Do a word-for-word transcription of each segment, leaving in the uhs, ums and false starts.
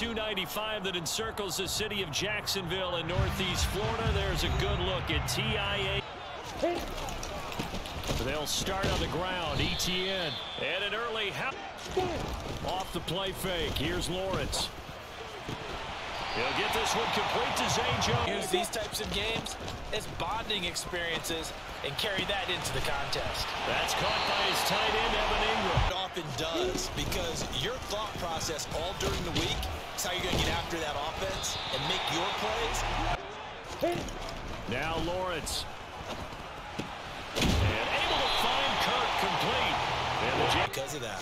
two ninety-five that encircles the city of Jacksonville in Northeast Florida. There's a good look at T I A. They'll start on the ground. Etienne. And an early help. Off the play fake. Here's Lawrence. He'll get this one complete to Zay Jones. Use these types of games as bonding experiences and carry that into the contest. That's caught by his tight end, Evan Ingram. It often does, because your thought process all during the week is how you're going to get after that offense and make your plays. Now Lawrence. And able to find Kirk complete. And the because of that.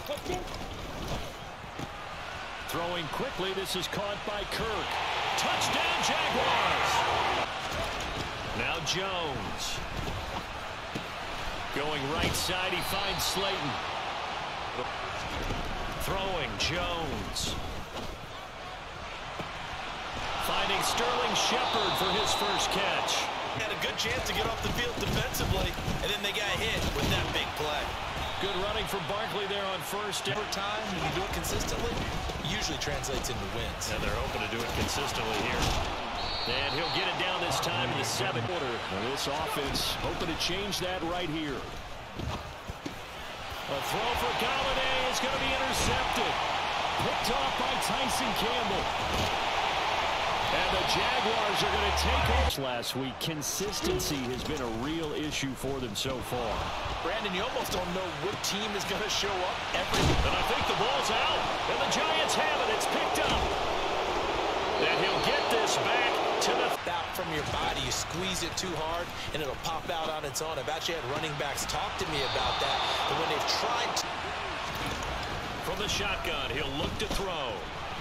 Throwing quickly, this is caught by Kirk. Touchdown, Jaguars! Now Jones. Going right side, he finds Slayton. Throwing, Jones. Finding Sterling Shepard for his first catch. Had a good chance to get off the field defensively, and then they got hit with that big play. Good running from Barkley there on first. Over time, when you do it consistently, it usually translates into wins. And they're hoping to do it consistently here. And he'll get it down this time in the seventh quarter. Now this offense hoping to change that right here. A throw for Golladay is going to be intercepted. Picked off by Tyson Campbell. And the Jaguars are going to take off. Last week, consistency has been a real issue for them so far. Brandon, you almost don't know what team is going to show up every. And I think the ball's out. And the Giants have it. It's picked up. And he'll get this back to the. Out from your body, you squeeze it too hard, and it'll pop out on its own. I've actually had running backs talk to me about that. But when they've tried to. From the shotgun, he'll look to throw.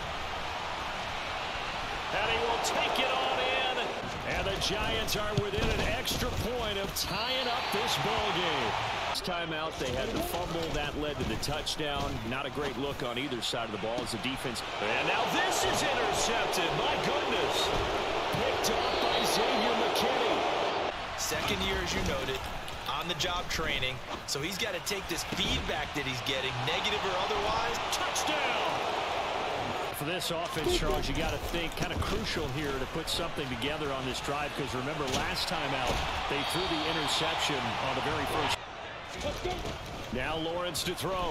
And he will take it on in. And the Giants are within an extra point of tying up this ball game. This time out, they had the fumble. That led to the touchdown. Not a great look on either side of the ball as the defense. And now this is intercepted. My goodness. Picked off by Xavier McKinney. Second year, as you noted, on-the-job training. So he's got to take this feedback that he's getting, negative or otherwise. Touchdown! For this offense, Charles, you got to think kind of crucial here to put something together on this drive, because remember last time out they threw the interception on the very first. Now Lawrence to throw.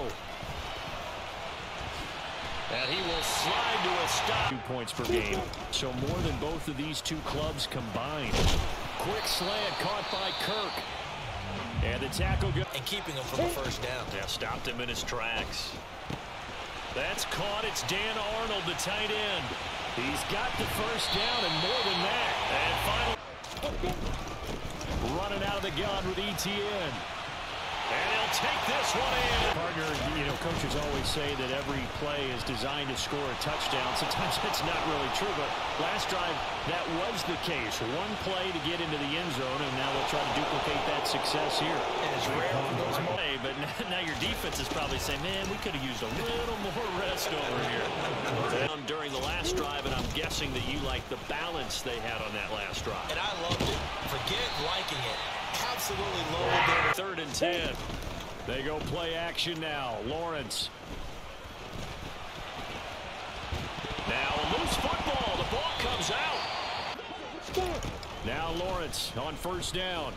And he will slide to a stop. Two points per game, so more than both of these two clubs combined. Quick slant caught by Kirk. And the tackle go and keeping him from the first down. Yeah, stopped him in his tracks. That's caught. It's Dan Arnold, the tight end. He's got the first down and more than that. And finally, running out of the gun with Etienne. And he'll take this one in. Partner, you know, coaches always say that every play is designed to score a touchdown. Sometimes that's not really true, but last drive, that was the case. One play to get into the end zone, and now they'll try to duplicate that success here. And it's rare for those moments. But now your defense is probably saying, man, we could have used a little more rest over here. During the last drive, and I'm guessing that you like the balance they had on that last drive. And I loved it. Forget liking it. Absolutely loaded there. Third and ten. They go play action now. Lawrence. Now a loose football. The ball comes out. Now Lawrence on first down.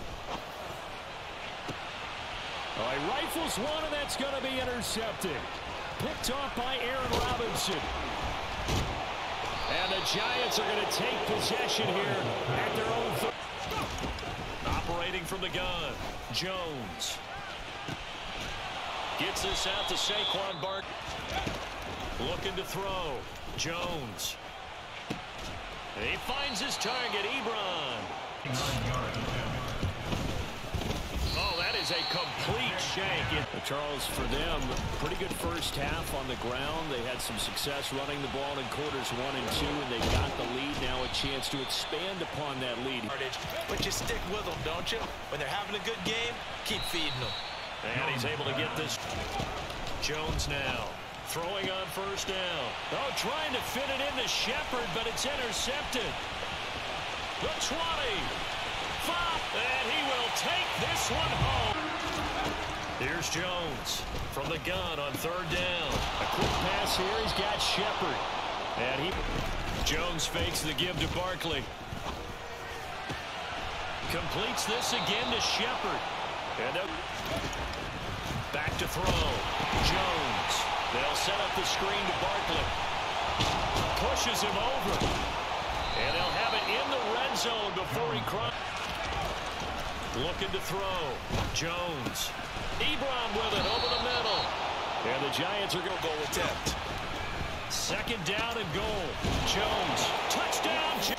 Oh, he rifles one, and that's going to be intercepted. Picked off by Aaron Robinson. And the Giants are going to take possession here at their own third. Operating from the gun, Jones. Gets this out to Saquon Barkley. Looking to throw, Jones. And he finds his target, Ebron. Oh, that is a complete shank. Charles, for them, pretty good first half on the ground. They had some success running the ball in quarters one and two, and they got the lead. Now a chance to expand upon that lead. But you stick with them, don't you? When they're having a good game, keep feeding them. And he's able to get this. Jones now throwing on first down. Oh, trying to fit it into Shepard, but it's intercepted. The twenty. Five, and he will take this one home. Here's Jones from the gun on third down. A quick pass here. He's got Shepard. And he, Jones fakes the give to Barkley. Completes this again to Shepard. And a, back to throw. Jones. They'll set up the screen to Barkley. Pushes him over. And they'll have it in the red zone before he crosses. Looking to throw. Jones. Ebron with it over the middle. And the Giants are going to goal attempt. Second down and goal. Jones. Touchdown.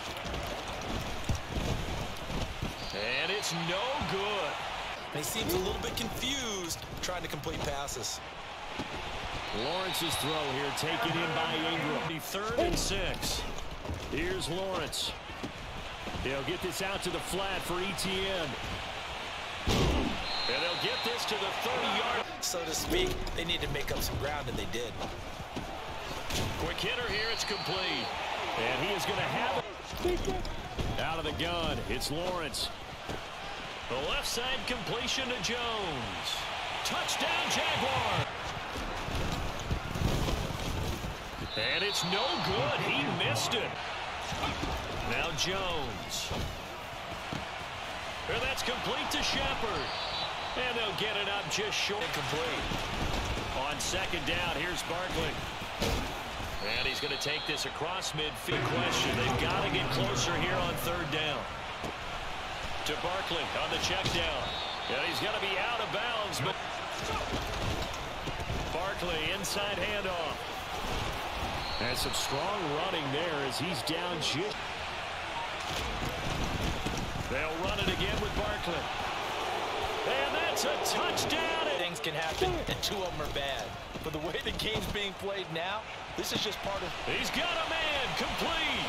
And it's no good. And he seems a little bit confused trying to complete passes. Lawrence's throw here taken in by Ingram. Third and six. Here's Lawrence. They'll get this out to the flat for Etienne. And they'll get this to the thirty-yard. So to speak, they need to make up some ground, and they did. Quick hitter here. It's complete. And he is going to have it. Out of the gun. It's Lawrence. The left side completion to Jones. Touchdown, Jaguar. And it's no good. He missed it. Now Jones. And that's complete to Shepard. And they'll get it up just short. Incomplete. On second down, here's Barkley. And he's going to take this across midfield. Question. They've got to get closer here on third down. To Barkley on the check down. And he's going to be out of bounds. But Barkley inside handoff. And some strong running there as he's down. They'll run it again with Barkley. And that's a touchdown. Things can happen, and two of them are bad. But the way the game's being played now, this is just part of... He's got a man complete.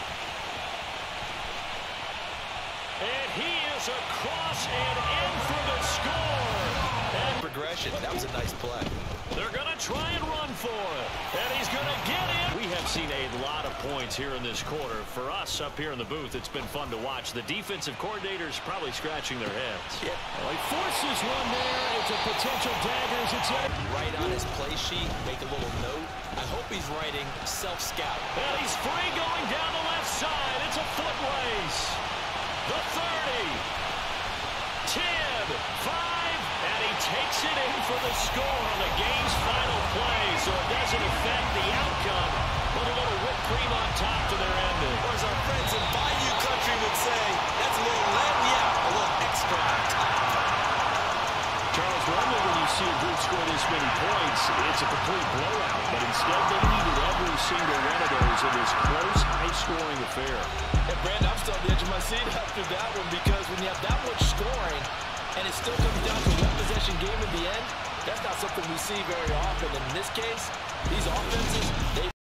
And he is across and in for the score. And progression. That was a nice play. They're going to try and run for it. And he's going to get in. We have seen a lot of points here in this quarter. For us up here in the booth, it's been fun to watch. The defensive coordinators probably scratching their heads. Yeah. Well, he forces one there. It's a potential dagger as it's in. Right on his play sheet, make a little note. I hope he's writing self-scout. And he's free going down the left side. It's a foot race. The thirty. ten. five. And he takes it in for the score on the game's final play. So it doesn't affect the outcome. Put a little whipped cream on top to their ending. Or as our friends in Bayou Country would say, that's a little lagniappe, a little extra on top. Charles, normally when you see a group score this many points, it's a complete blowout. But instead, they needed every single one of those in this close, high-scoring affair. And Brandon, I'm still on the edge of my seat after that one because when you have that much scoring and it still comes down to one possession game in the end, that's not something we see very often. In this case, these offenses, they